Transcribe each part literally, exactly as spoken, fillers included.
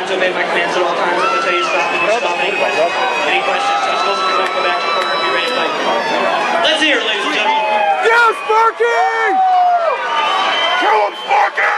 to obey my commands at all times. I'm going to tell you to stop and you stop. Any questions? Any questions? Touch goals if you want to go back to the corner and be ready to fight. Let's hear it, ladies and gentlemen. Yeah, Sparky! Kill him, Sparky!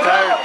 tired.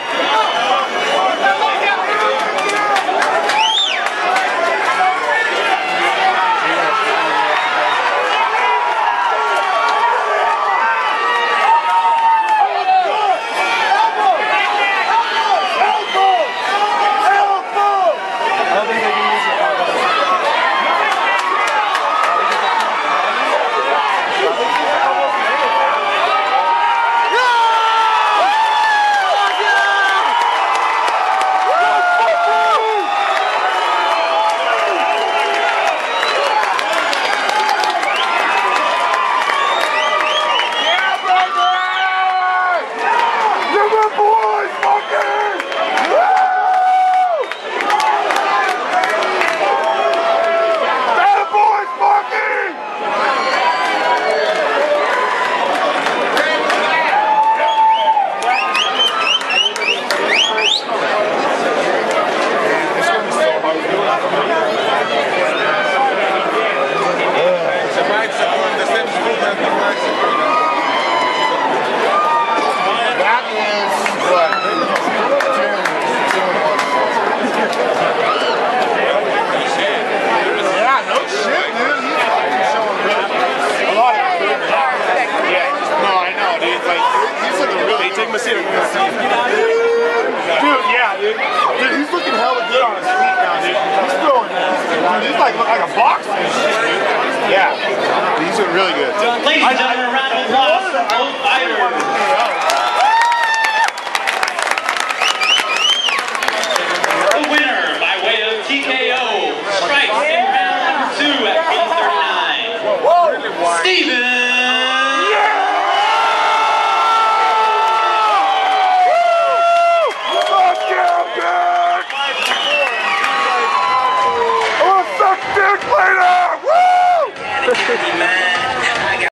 Dude, yeah, dude. Dude, he's looking hella good on his feet now, dude. He's throwing, dude, he's like, look like a boxer and shit, dude. Yeah, he's doing really good. Ladies and gentlemen, a round of applause.